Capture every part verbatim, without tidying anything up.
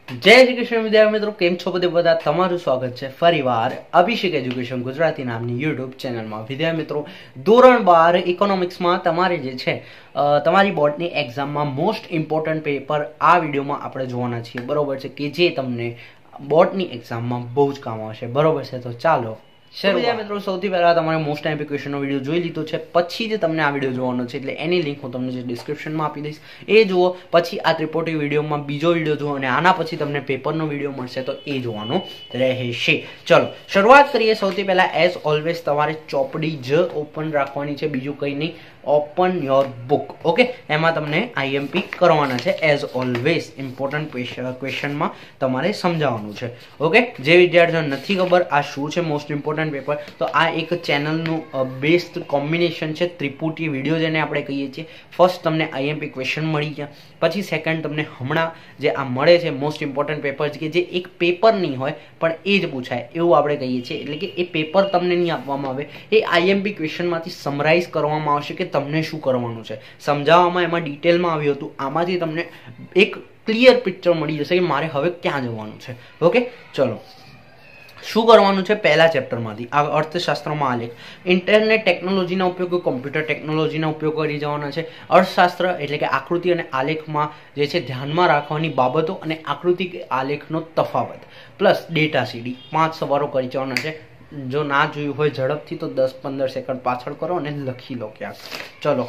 જય શ્રી કૃષ્ણ વિદ્યાર્થી મિત્રો, કેમ છો બધે બધા? તમારું સ્વાગત છે ફરીવાર અભિષેક એજ્યુકેશન ગુજરાતી નામની યુટ્યુબ ચેનલમાં. વિદ્યાર્થી મિત્રો, ધોરણ બાર ઇકોનોમિક્સમાં તમારે જે છે તમારી બોર્ડની એક્ઝામમાં મોસ્ટ ઇમ્પોર્ટન્ટ પેપર આ વિડીયોમાં આપણે જોવાના છીએ, બરોબર છે, કે જે તમને બોર્ડની એક્ઝામમાં બહુ જ કામ આવશે, બરોબર છે. તો ચાલો વિદ્યાર્થી મિત્રો, સૌથી પહેલા તમારે મોસ્ટ ટાઈમ ક્વેશ્ચનનો વિડીયો જોઈ લીધો છે, પછી જ તમને આ વિડીયો જોવાનો છે, એટલે એની લિંક હું તમને જે ડિસ્ક્રિપ્શનમાં આપી દઈશ, એ જુઓ. પછી આ ત્રિપોટી વિડીયોમાં બીજો વિડીયો જુઓ અને આના પછી તમને પેપરનો વિડીયો મળશે, તો એ જોવાનું રહેશે. ચલો શરૂઆત કરીએ. સૌથી પહેલા એઝ ઓલવેઝ તમારે ચોપડી જ ઓપન રાખવાની છે, બીજું કંઈ નહીં. Open your book, okay. એમાં તમને આઈએમપી કરવાના છે. એઝ ઓલવેઝ ઇમ્પોર્ટન્ટ ક્વેશ્ચનમાં તમારે સમજાવવાનું છે, ઓકે. જે વિદ્યાર્થીઓને નથી ખબર આ શું છે મોસ્ટ ઇમ્પોર્ટન્ટ પેપર, તો આ એક ચેનલનું બેસ્ટ કોમ્બિનેશન છે, ત્રિપુટી વિડીયો જેને આપણે કહીએ છીએ. ફર્સ્ટ તમને આઈએમપી ક્વેશ્ચન મળી ગયા, પછી સેકન્ડ તમને હમણાં જે આ મળે છે મોસ્ટ ઇમ્પોર્ટન્ટ પેપર, કે જે એક પેપર નહીં હોય પણ એ જ પૂછાય એવું આપણે કહીએ છીએ. એટલે કે એ પેપર તમને નહીં આપવામાં આવે, એ આઈએમપી ક્વેશ્ચનમાંથી સમરાઇઝ કરવામાં આવશે કે તમને શું કરવાનું છે. સમજાવવામાં એમાં ડિટેલમાં આવ્યું હતું, આમાંથી તમને એક ક્લિયર પિક્ચર મળી જશે કે મારે હવે ક્યાં જવાનું છે, ઓકે. ચલો શું કરવાનું છે પહેલા ચેપ્ટરમાંથી, આ અર્થશાસ્ત્રમાં આલેખ, ઇન્ટરનેટ ટેકનોલોજીના ઉપયોગો, કોમ્પ્યુટર ટેકનોલોજીના ઉપયોગ કરી જવાના છે. અર્થશાસ્ત્ર એટલે કે આકૃતિ અને આલેખમાં જે છે ધ્યાનમાં રાખવાની બાબતો અને આકૃતિ કે આલેખનો તફાવત, પ્લસ ડેટા સીડી. પાંચ સવારો કરી જવાના છે. જો ના જોયું હોય ઝડપથી તો દસ પંદર સેકન્ડ પાછળ કરો અને લખી લો ક્યાંક. ચલો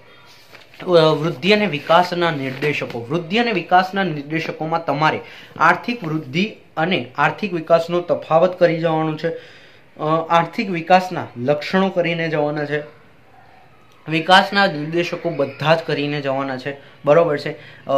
વૃદ્ધિ અને વિકાસના નિર્દેશકો. વૃદ્ધિ અને વિકાસના નિર્દેશકોમાં તમારે આર્થિક વૃદ્ધિ અને આર્થિક વિકાસનો તફાવત કરી જવાનું છે. આર્થિક વિકાસના લક્ષણો કરીને જવાના છે. વિકાસના નિર્દેશકો બધા જ કરીને જવાના છે, બરોબર છે.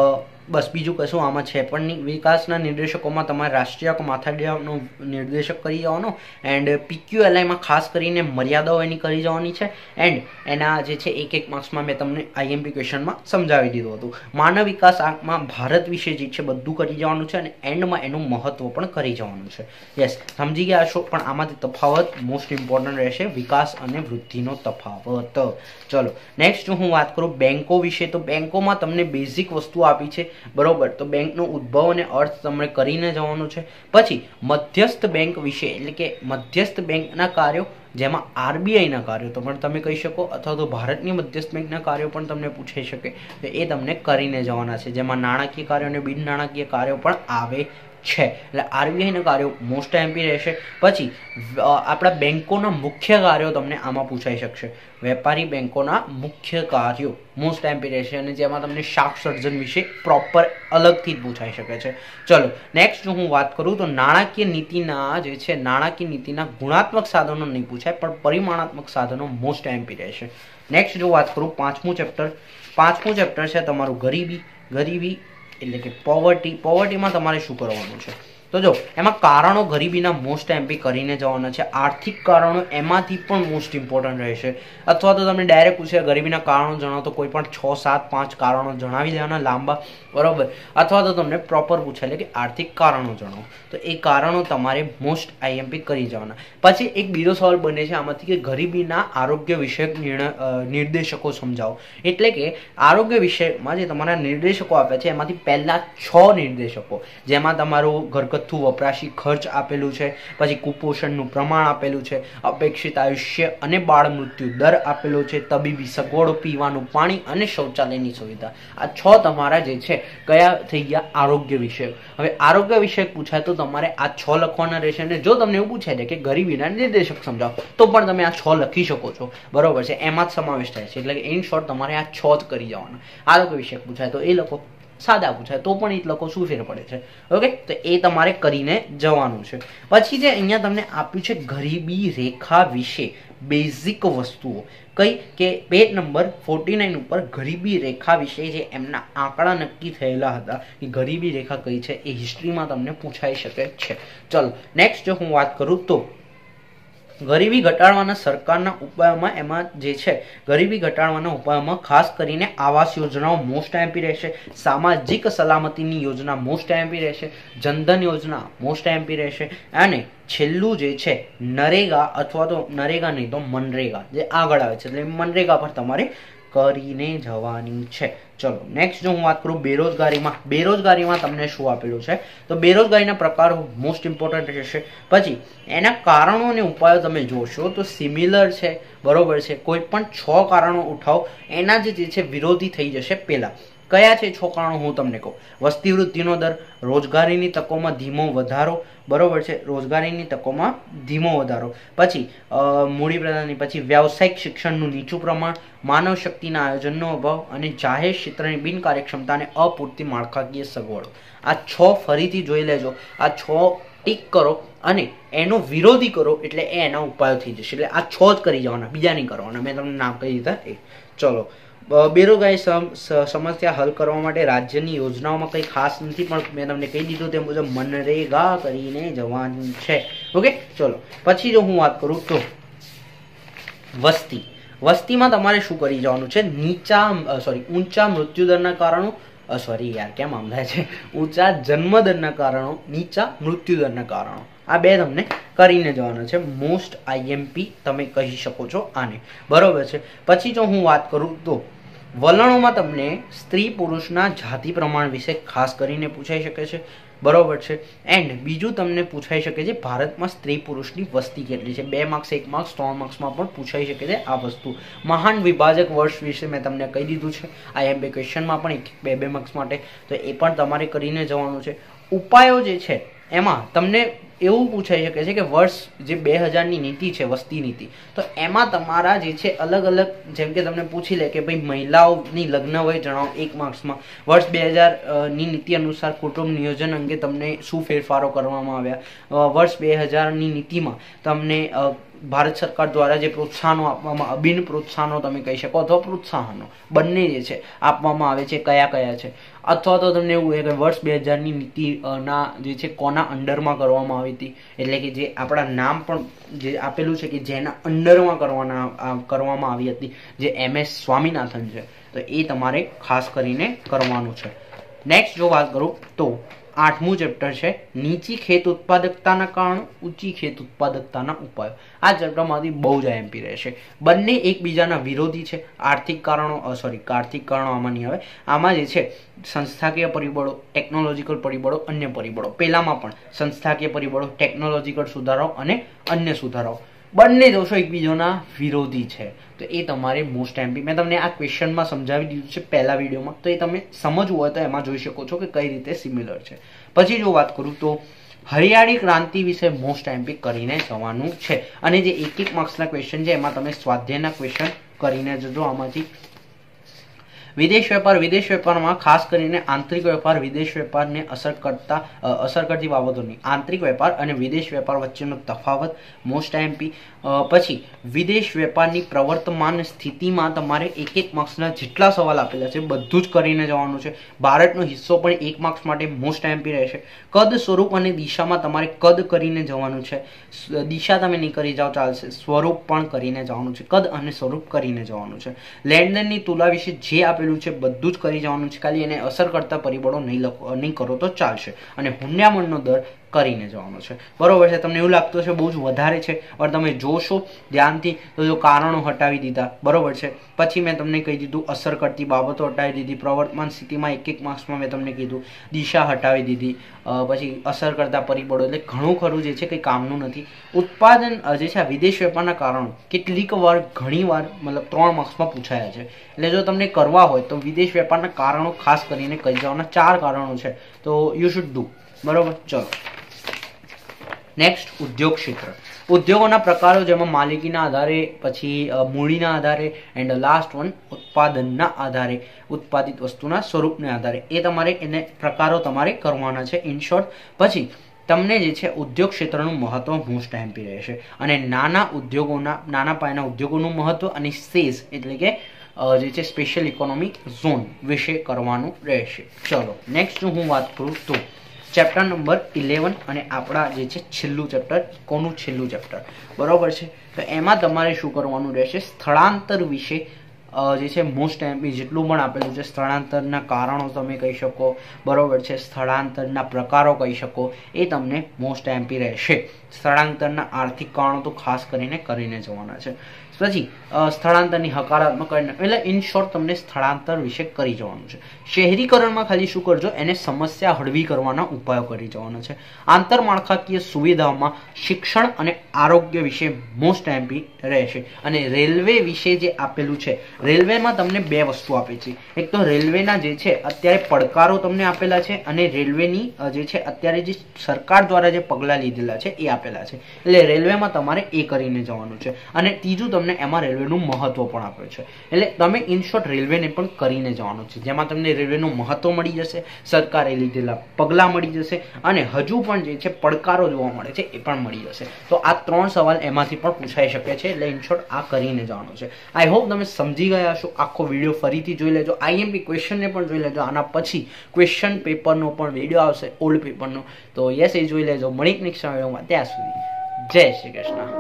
બસ બીજું કશું આમાં છે પણ નહીં. વિકાસના નિર્દેશકોમાં તમારે રાષ્ટ્રીય માથાદીઠનો નિર્દેશક કરી જવાનો, એન્ડ પીક્યુએલઆઈમાં ખાસ કરીને મર્યાદાઓ એની કરી જવાની છે, એન્ડ એના જે છે એક એક માર્ક્સમાં મેં તમને આઈએમપી ક્વેશ્ચનમાં સમજાવી દીધું હતું. માનવ વિકાસ આંકમાં ભારત વિશે જે છે બધું કરી જવાનું છે, અને એન્ડમાં એનું મહત્વ પણ કરી જવાનું છે. યસ, સમજી ગયા છો. પણ આમાંથી તફાવત મોસ્ટ ઇમ્પોર્ટન્ટ રહેશે, વિકાસ અને વૃદ્ધિનો તફાવત. ચલો નેક્સ્ટ હું વાત કરું બેંકો વિશે. તો બેંકોમાં તમને બેઝિક વસ્તુ આપી છે, બરોબર. તો બેંકનો ઉદ્ભવ અને અર્થ તમને કરીને જવાનું છે. પછી મધ્યસ્થ બેંક વિશે, એટલે કે મધ્યસ્થ બેંકના કાર્યો, જેમાં આરબીઆઈના કાર્યો તો પણ તમે કહી શકો, અથવા તો ભારતની મધ્યસ્થ બેંકના કાર્યો પણ તમને પૂછાઈ શકે, તો એ તમને કરીને જવાના છે, જેમાં નાણાકીય કાર્યો અને બિન નાણાકીય કાર્યો પણ આવે છે. એટલે આરબીઆઈના કાર્યો મોસ્ટ એમપી રહેશે. પછી આપણા બેંકોના મુખ્ય કાર્યો તમને આમાં પૂછાઈ શકશે. વેપારી બેંકોના મુખ્ય કાર્યો મોસ્ટ એમપી રહેશે, અને જેમાં તમને શાખ સર્જન વિશે પ્રોપર અલગથી જ પૂછાઈ શકે છે. ચલો નેક્સ્ટ હું વાત કરું તો નાણાકીય નીતિના જે છે નાણાકીય નીતિના ગુણાત્મક સાધનો નહીં પૂછાય, પણ પરિમાણાત્મક સાધનો મોસ્ટ એમપી રહેશે. નેક્સ્ટ જો વાત કરું પાંચમું ચેપ્ટર, પાંચમું ચેપ્ટર છે તમારું ગરીબી. ગરીબી એટલે કે પોવર્ટી. પોવર્ટીમાં તમારે શું કરવાનું છે, તો જો એમાં કારણો ગરીબીના મોસ્ટ એમપી કરીને જવાના છે. આર્થિક કારણો એમાંથી પણ મોસ્ટ ઇમ્પોર્ટન્ટ રહેશે, અથવા તો તમને ડાયરેક્ટ પૂછે ગરીબીના કારણો જણાવો, તો કોઈ પણ છ સાત પાંચ કારણો જણાવી દેવાના લાંબા, બરોબર. અથવા તો તમને પ્રોપર પૂછે એટલે કે આર્થિક કારણો જણાવો, તો એ કારણો તમારે મોસ્ટ આઈએમપી કરી જવાના. પછી એક બીજો સવાલ બને છે આમાંથી કે ગરીબીના આરોગ્ય વિષયક નિર્દેશકો સમજાવો. એટલે કે આરોગ્ય વિષયમાં જે તમારા નિર્દેશકો આપ્યા છે એમાંથી પહેલા છ નિર્દેશકો, જેમાં તમારું ઘરગથ્થુ વપરાશી ખર્ચ આપેલું છે, પછી કુપોષણનું પ્રમાણ આપેલું છે, અપેક્ષિત આયુષ્ય અને બાળ મૃત્યુ દર આપેલો છે, તબીબી સગવડો, પીવાનું પાણી અને શૌચાલયની સુવિધા. આ છ તમારા જે છે કયા થઈ ગયા આરોગ્ય વિષયક. હવે આરોગ્ય વિષયક પૂછાય તો તમારે આ છ લખવાના રહેશે, અને જો તમને એવું પૂછાય છે કે ગરીબીના નિર્દેશક સમજાવો, તો પણ તમે આ છ લખી શકો છો, બરોબર છે. એમાં જ સમાવેશ થાય છે, એટલે કે ઇન શોર્ટ તમારે આ છ જ કરી જવાના. આરોગ્ય વિષયક પૂછાય તો એ લખો, સાદા પૂછાય તો પણ એ લોકો શું ફેર પડે છે, ઓકે. તો એ તમારે કરીને જવાનું છે. પછી જે અહીંયા તમને આપ્યું છે ગરીબી રેખા વિશે બેઝિક વસ્તુઓ, કઈ કે પેજ નંબર ફોર્ટી નાઇન ઉપર ગરીબી રેખા વિશે જે એમના આંકડા નક્કી થયેલા હતા કે ગરીબી રેખા કઈ છે, એ હિસ્ટ્રીમાં તમને પૂછાઈ શકે છે. ચલો નેક્સ્ટ જો હું વાત કરું તો ગરીબી ઘટાડવાના સરકારના ઉપાયોમાં, એમાં જે છે ગરીબી ઘટાડવાના ઉપાયોમાં ખાસ કરીને આવાસ યોજનાઓ મોસ્ટ એમપી રહેશે, સામાજિક સલામતીની યોજના મોસ્ટ એમપી રહેશે, જનધન યોજના મોસ્ટ એમપી રહેશે, અને છેલ્લું જે છે નરેગા, અથવા તો નરેગા નહીં તો મનરેગા જે આગળ આવે છે, એટલે મનરેગા પર તમારે કરીને જવાની છે। ચલો નેક્સ્ટ જો હું વાત કરું બેરોજગારીમાં, બેરોજગારીમાં તમને શું આપેલું છે તો બેરોજગારીના પ્રકારો મોસ્ટ ઇમ્પોર્ટન્ટ રહેશે। પછી એના કારણો અને ઉપાયો તમે જોશો તો સિમિલર છે, બરોબર છે। કોઈ પણ છ કારણો ઉઠાવો, એના જે છે વિરોધી થઈ જશે। પહેલા કયા છે છ કારણો હું તમને કહું। વસ્તી વૃદ્ધિનો દર, રોજગારીની તકોમાં ધીમો વધારો, બરોબર છે, રોજગારીની તકોમાં ધીમો વધારો, પછી મૂડી પ્રદાનની, પછી વ્યાવસાયિક શિક્ષણનું નીચું પ્રમાણ, માનવ શક્તિના આયોજનનો અભાવ અને જાહેર ક્ષેત્રની બિનકાર્યક્ષમતા અને અપૂરતી માળખાકીય સગવડો। આ છ ફરીથી જોઈ લેજો, આ છ ટીક કરો અને એનો વિરોધી કરો એટલે એ એના ઉપાયો થઈ જશે। એટલે આ છ જ કરી જવાના, બીજા નહીં કરવાના, મેં તમને નામ કહી દીધા એ। ચલો બેરોજગારી સમસ્યા હલ કરવા માટે રાજ્યની યોજનાઓમાં કંઈ ખાસ નથી, પણ મેં તમને કહી દીધું તે મુજબ મનરેગા કરીને જવાનું છે। ઓકે ચલો પછી જો હું વાત કરું તો વસ્તી, વસ્તીમાં તમારે શું કરી જવાનું છે, નીચા સોરી ઊંચા મૃત્યુદરના કારણો, સોરી યાર કેમ આમ થાય છે, ઊંચા જન્મદરના કારણો, નીચા મૃત્યુદરના કારણો, આ બે તમને કરીને જવાના છે। મોસ્ટ આઈએમપી તમે કહી શકો છો આને, બરોબર છે। પછી જો હું વાત કરું તો વલણોમાં તમને સ્ત્રી પુરુષના જાતિ પ્રમાણ વિશે ખાસ કરીને પૂછાઈ શકે છે, બરોબર છે। એન્ડ બીજું તમને પૂછાઈ શકે છે ભારતમાં સ્ત્રી પુરુષની વસ્તી કેટલી છે, બે માર્ક્સ, એક માર્ક્સ, ત્રણ માર્ક્સમાં પણ પૂછાઈ શકે છે આ વસ્તુ। મહાન વિભાજક વર્ષ વિશે મેં તમને કહી દીધું છે, આઈએમપી ક્વેશ્ચનમાં પણ એક બે બે માર્ક્સ માટે, તો એ પણ તમારે કરીને જવાનું છે। ઉપાયો જે છે એમાં તમને એવું પૂછાઈ શકે છે કે વર્ષ જે બે હજારની નીતિ છે, વસ્તી નીતિ, તો એમાં તમારા જે છે અલગ અલગ, જેમ કે તમને પૂછી લે કે ભાઈ મહિલાઓની લગ્ન વય જણાવો એક માર્ક્સમાં, વર્ષ બે હજારની નીતિ અનુસાર કુટુંબ નિયોજન અંગે તમને શું ફેરફારો કરવામાં આવ્યા, વર્ષ બે હજારની નીતિમાં તમને ભારત સરકાર દ્વારા જે પ્રોત્સાહનો આપવામાં, અબિન પ્રોત્સાહનો તમે કહી શકો અથવા પ્રોત્સાહનો બંને જે છે આપવામાં આવે છે, કયા કયા છે, અથવા તો તમને એવું કે વર્ષ બે હજારની નીતિના જે છે કોના અંડરમાં કરવામાં આવી હતી, એટલે કે જે આપણા નામ પણ જે આપેલું છે કે જેના અંડરમાં કરવાના કરવામાં આવી હતી, જે એમ એસ સ્વામીનાથન છે, તો એ તમારે ખાસ કરીને કરવાનું છે। નેક્સ્ટ જો વાત કરું તો આઠમું ચેપ્ટર છે નીચી ખેત ઉત્પાદકતાના કારણો, ઊંચી ખેત ઉત્પાદકતાના ઉપાયો। આ ચેપ્ટરમાંથી બહુ જ આઈએમપી રહેશે, બંને એકબીજાના વિરોધી છે। આર્થિક કારણો સોરી આર્થિક કારણો આમાં નહીં આવે, આમાં જે છે સંસ્થાકીય પરિબળો, ટેકનોલોજીકલ પરિબળો, અન્ય પરિબળો, પેલામાં પણ સંસ્થાકીય પરિબળો, ટેકનોલોજીકલ સુધારાઓ અને અન્ય સુધારાઓ, બંને જોશો એકબીજાના વિરોધી છે, તો એ તમારે મોસ્ટ એમપી, મેં તમને આ ક્વેશ્ચનમાં સમજાવી દીધું છે પહેલા વિડીયોમાં, તો એ તમે સમજવું હોય તો એમાં જોઈ શકો છો કે કઈ રીતે સિમિલર છે। પછી જો વાત કરું તો હરિયાળી ક્રાંતિ વિશે મોસ્ટ એમપી કરીને જવાનું છે, અને જે એક એક માર્ક્સના ક્વેશ્ચન છે એમાં તમે સ્વાધ્યાયના ક્વેશ્ચન કરીને જજો આમાંથી। વિદેશ વેપાર, વિદેશ વેપારમાં ખાસ કરીને આંતરિક વેપાર, વિદેશ વેપારને અસર કરતા અસર કરતી બાબતોની, આંતરિક વેપાર અને વિદેશ વેપાર વચ્ચેનો તફાવત મોસ્ટ એમપી। પછી વિદેશ વેપારની પ્રવર્તમાન સ્થિતિમાં તમારે એક એક માર્ક્સના જેટલા સવાલ આપેલા છે બધું જ કરીને જવાનું છે। ભારતનો હિસ્સો પણ એક માર્ક્સ માટે મોસ્ટ એમપી રહેશે। કદ, સ્વરૂપ અને દિશામાં તમારે કદ કરીને જવાનું છે, દિશા તમે નહીં કરી જાઓ ચાલશે, સ્વરૂપ પણ કરીને જવાનું છે, કદ અને સ્વરૂપ કરીને જવાનું છે। લેણદેણની તુલા વિશે જે આપેલું છે બધું જ કરી જવાનું છે, ખાલી એને અસર કરતા પરિબળો નહીં લખો નહીં કરો તો ચાલશે। અને હુંડિયામણનો દર કરીને જવાનો છે, બરોબર છે। તમને એવું લાગતું છે બહુ જ વધારે છે, પણ તમે જોશો ધ્યાનથી તો જો કારણો હટાવી દીધા, બરોબર છે। પછી મેં તમને કહી દીધું અસર કરતી બાબતો હટાવી દીધી, પ્રવર્તમાન સ્થિતિમાં એક એક માર્ક્સમાં મેં તમને કીધું દિશા હટાવી દીધી, પછી અસર કરતા પરિબળો, એટલે ઘણું ખરું જે છે કંઈ કામનું નથી। ઉત્પાદન જે છે વિદેશ વેપારના કારણો કેટલીક વાર ઘણી વાર મતલબ ત્રણ માર્ક્સમાં પૂછાયા છે, એટલે જો તમને કરવા હોય તો વિદેશ વેપારના કારણો ખાસ કરીને કહી જવાના, ચાર કારણો છે, તો યુ શુડ ડુ, બરોબર। ચલો નેક્સ્ટ ઉદ્યોગ ક્ષેત્ર, ઉદ્યોગોના પ્રકારો જેમાં માલિકીના આધારે, પછી મૂડીના આધારે, એન્ડ લાસ્ટ વન ઉત્પાદનના આધારે, ઉત્પાદિત વસ્તુના સ્વરૂપને આધારે, એ તમારે એને પ્રકારો તમારે કરવાના છે ઇન શોર્ટ। પછી તમને જે છે ઉદ્યોગ ક્ષેત્રનું મહત્વ મોસ્ટ એમપી રહેશે, અને નાના ઉદ્યોગોના, નાના પાયાના ઉદ્યોગોનું મહત્વ અને સેઝ એટલે કે જે છે સ્પેશિયલ ઇકોનોમિક ઝોન વિશે કરવાનું રહેશે। ચલો નેક્સ્ટ હું વાત કરું તો ચેપ્ટર નંબર ઇલેવન અને આપણા જે છે છેલ્લું ચેપ્ટર, કોનું છેલ્લું ચેપ્ટર, બરોબર છે। તો એમાં તમારે શું કરવાનું રહેશે, સ્થળાંતર વિશે જે છે મોસ્ટ એમપી જેટલું પણ આપેલું છે, સ્થળાંતરના કારણો તમે કહી શકો, બરોબર છે, સ્થળાંતરના પ્રકારો કહી શકો, એ તમને મોસ્ટ એમપી રહેશે। સ્થળાંતરના આર્થિક કારણો તો ખાસ કરીને કરીને જવાના છે। પછી સ્થળાંતરની હકારાત્મક એટલે ઇન શોર્ટ તમને સ્થળાંતર વિશે કરી જવાનું છે. શહેરીકરણમાં ખાલી શું કરજો, એને સમસ્યા હળવી કરવાના ઉપાયો કરી જવાના છે. આંતરમાળખાકીય સુવિધાઓમાં શિક્ષણ અને આરોગ્ય વિશે મોસ્ટ એમપી રહેશે. અને રેલવે વિશે જે આપેલું છે, રેલવેમાં તમને બે વસ્તુ આપે છે. એક તો રેલવેના જે છે અત્યારે પડકારો તમને આપેલા છે, અને રેલવેની જે છે અત્યારે જે સરકાર દ્વારા જે પગલાં લીધેલા છે એ આપેલા છે. એટલે રેલવેમાં તમારે એ કરીને જવાનું છે. અને ત્રીજું તમને એમાં રેલવેનું મહત્વ પણ આપ્યું છે. એટલે તમે ઇન શોર્ટ રેલવેને પણ કરીને જવાનું છે, જેમાં તમને રેલવેનું મહત્વ મળી જશે, સરકારે લીધેલા પગલાં મળી જશે, અને હજુ પણ જે છે પડકારો જોવા મળે છે એ પણ મળી જશે. તો આ ત્રણ સવાલ એમાંથી પણ પૂછાઈ શકે છે. એટલે ઇન શોર્ટ આ કરીને જવાનું છે. આઈ હોપ તમે સમજી ગયા છો. આખો વિડીયો ફરીથી જોઈ લેજો. આઈએમપી ક્વેશ્ચનને પણ જોઈ લેજો. આના પછી ક્વેશ્ચન પેપરનો પણ વિડીયો આવશે, ઓલ્ડ પેપરનો. તો યસ, એ જોઈ લેજો. મળી નેક્સ્ટ વિડીયોમાં. ત્યાં સુધી જય શ્રી કૃષ્ણ.